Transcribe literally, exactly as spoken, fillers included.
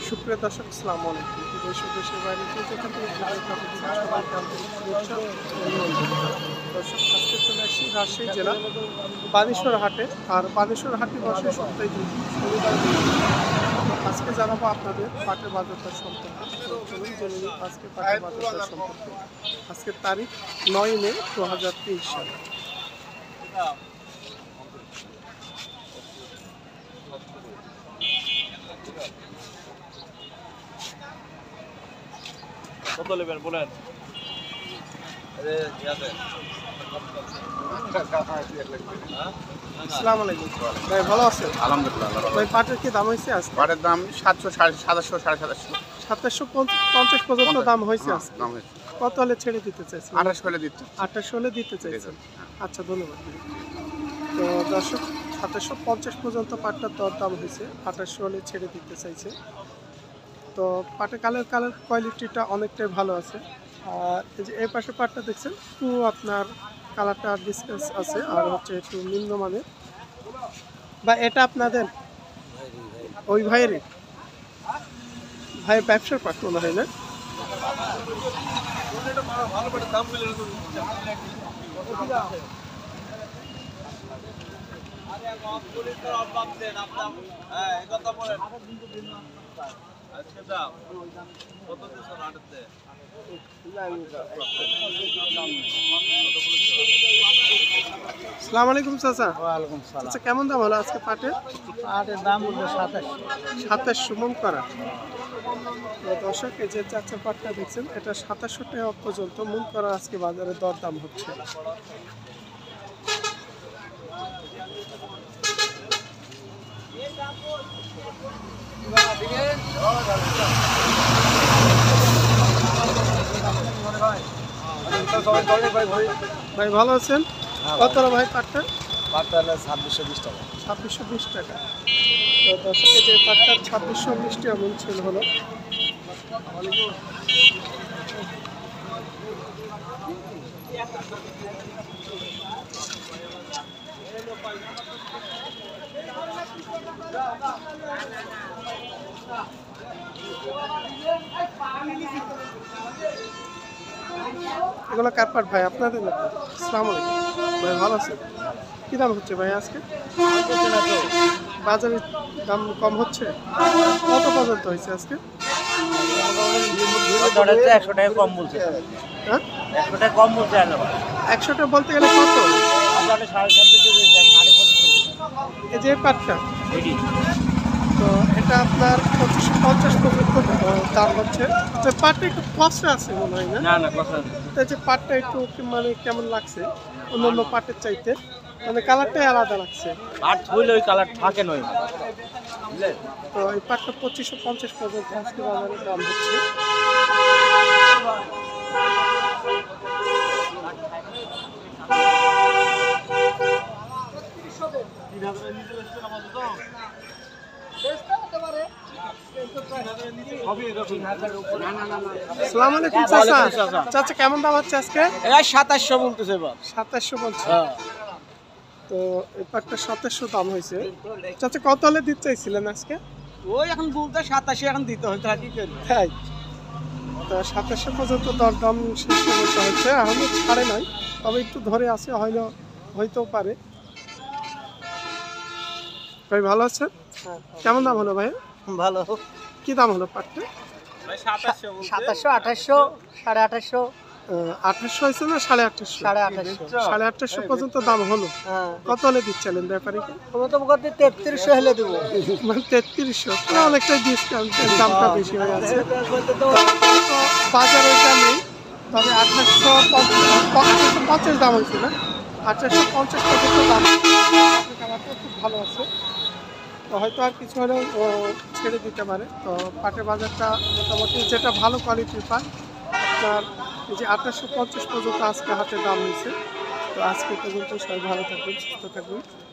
সুপ্রিয় দর্শক, আসসালামু আলাইকুম। দেশ ও দেশের বাইরে থেকে যেখান থেকে সবাইকে আন্তরিক শুভেচ্ছা ও অভিনন্দন। দর্শক, আজকে চলে আসছি রাজশাহী জেলা বানেশ্বর হাটে। আর বানেশ্বর হাটে বসে সপ্তাহে দুই দিন, শনিবার দিন। আজকে জানাবো আপনাদের পাটের বাজারটা সম্পর্কে। চলুন জেনে নিই আজকে পাটের বাজারটা সম্পর্কে। আজকের তারিখ নয় মে দু হাজার তেইশ সাল। কত নেবেন বলেন? আসসালামু আলাইকুম ভাই, ভালো আছেন? আলহামদুলিল্লাহ। ভাই পাটের কি দাম হয়েছে আজকে? পাটের দাম সাতশো সাড়ে সাতাশশো সাড়ে সাতাশশো সাতাশশো পঞ্চাশ পর্যন্ত দাম হয়েছে আজকে। দাম হয়েছে কত হলে ছেড়ে দিতে চাইছেন? আঠাশশো হলে দিচ্ছে। আঠাশশো হলে দিতে চাইছেন। আচ্ছা, ধন্যবাদ। তো দর্শক, সাতাশশো পঞ্চাশ পর্যন্ত পাটটার দর দাম হয়েছে, আঠাশশো হলে ছেড়ে দিতে চাইছে। তো পাটের কালার কালার কোয়ালিটিটা অনেকটাই ভালো আছে। আর এই যে এই পাশে পাটটা দেখছেন, একটু আপনার কালারটা ডিসকাস আছে আর হচ্ছে একটু নিম্নমানের। বা এটা আপনাদের ওই ভাইয়েরই ভাই ব্যবসার পাট মনে হয় না? আসসালামু আলাইকুম চাচা। ওয়ালাইকুম সালাম। আচ্ছা, কেমন দাম হলো আজকে পাটের? পাটের দাম হলো সাতাশশো। সাতাশশো মন করা। তো দর্শক, এই যে চাচা পাটটা দেখছেন, এটা সাতাশশো টাকা পর্যন্ত মন করা আজকে বাজারে দর দাম হচ্ছে। ভাই ভালো আছেন? কত ভাই পাটটা? পাটটা হলো ছাব্বিশশো বিশ টাকা। ছাব্বিশশো বিশ টাকা। তো দর্শকের যে পাটটা ছাব্বিশশো বিশ টাকা মন ছিল হলো। এগুলো কার পাট ভাই, আপনাদের নাকি? আসসালামু আলাইকুম ভাই, ভালো আছেন? কী দাম হচ্ছে ভাই আজকে বাজারে? দাম কম হচ্ছে? কত পর্যন্ত হয়েছে আজকে? একশো টাকা কম বলছে। হ্যাঁ, একশো টাকা কম বলছে। একশো টাকা বলতে গেলে কত? এই যে পাটটা, তো এটা আপনার পঁচিশশো পঞ্চাশ পর্যন্ত দাম হচ্ছে। তো পাটটা একটু কষ্ট আছে মনে হয় না? না না কথা তো যে পাটটা একটু কি- মানে কেমন লাগছে অন্য অন্য পাটের চাইতে? মানে কালারটাই আলাদা লাগছে। পাট হইলে ওই কালার থাকে নয়, বুঝলেন? তো এই পাটটা পঁচিশশো পঞ্চাশ পর্যন্ত আজকে বাজারে দাম হচ্ছে। আসসালামু আলাইকুম চাচা। চাচা, কেমন দাম হচ্ছে আজকে? এরা সাতাশশো বলতেছে এবার। সাতাশশো বলছে। তো এই পাটটা সাতাশশো দাম হয়েছে। চাচা, কত হলে দিতে চাইছিলেন আজকে? ওই এখন বলতে সাতাশি এখন দিতে হইতে কি করবে? তাই তো সাতাশশো পর্যন্ত দর দাম শেষ করতে হচ্ছে। এখনো ছাড়ে নাই, তবে একটু ধরে আছে, হয়তো হইতেও পারে। ভাই ভালো আছেন? কেমন দাম হলো ভাই? ভালো। কি দাম হলো পাটটা? সাতাশশো আঠাশশো সাড়ে আঠাশশো। আঠাশশো হয়েছে না সাড়ে আঠাশশো? সাড়ে আঠাশশো। সাড়ে আঠাশশো পর্যন্ত দাম হলো। হ্যাঁ, কত হলে দিচ্ছিলেন ব্যাপারীকে? তুমি তো বলতে তেত্রিশশো হলে দেবো। মানে তেত্রিশশো, অনেকটা ডিসকাউন্টের দামটা বেশি হয়ে যাচ্ছে। তো বাজারে এটা নেই, তবে আঠাশশো পঞ্চাশ দাম হয়েছে না? আঠাশশো পঞ্চাশ পর্যন্ত দাম। কালারটা খুব ভালো আছে, তো হয়তো আর কিছু হলেও ও ছেড়ে দিতে পারে। তো পাটের বাজারটা মোটামুটি যেটা ভালো কোয়ালিটির পাট আপনার এই যে আঠাশশো পঞ্চাশ পর্যন্ত আজকে হাতে দাম হয়েছে। তো আজকে পর্যন্ত সবাই ভালো থাকবেন, সুস্থ থাকবেন।